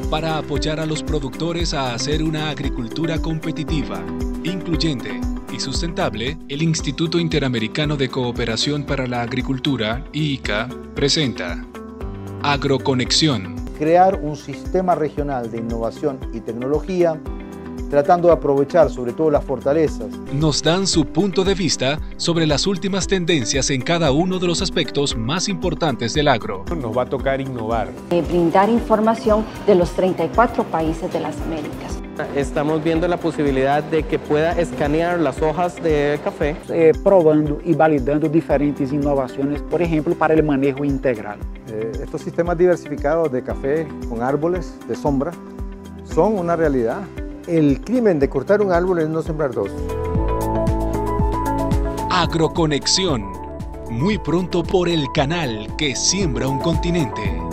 para apoyar a los productores a hacer una agricultura competitiva, incluyente y sustentable, el Instituto Interamericano de Cooperación para la Agricultura, IICA, presenta Agroconexión. Crear un sistema regional de innovación y tecnología, tratando de aprovechar sobre todo las fortalezas. Nos dan su punto de vista sobre las últimas tendencias en cada uno de los aspectos más importantes del agro. Nos va a tocar innovar. Brindar información de los 34 países de las Américas. Estamos viendo la posibilidad de que pueda escanear las hojas de café. Probando y validando diferentes innovaciones, por ejemplo, para el manejo integral. Estos sistemas diversificados de café con árboles de sombra son una realidad. El crimen de cortar un árbol es no sembrar dos. Agroconexión, muy pronto por el canal que siembra un continente.